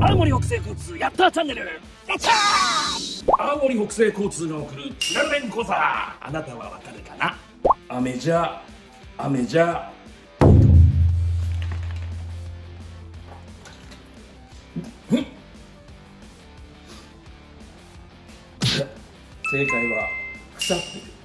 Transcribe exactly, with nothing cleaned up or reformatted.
青森北西交通やったーチャンネルやったー。青森北西交通が送る津軽弁講座、あなたはわかるかな。雨じゃ雨じゃ正解は腐ってる。